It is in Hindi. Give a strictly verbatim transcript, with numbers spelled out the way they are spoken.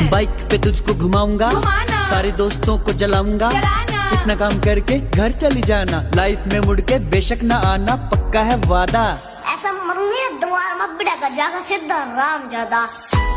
बाइक पे तुझको घुमाऊंगा, सारे दोस्तों को जलाऊंगा। इतना काम करके घर चली जाना, लाइफ में मुड़ के बेशक ना आना, पक्का है वादा। ऐसा मरूंगी ना दोबारा, मैं बिड़ा का जाकर सीधा राम ज्यादा।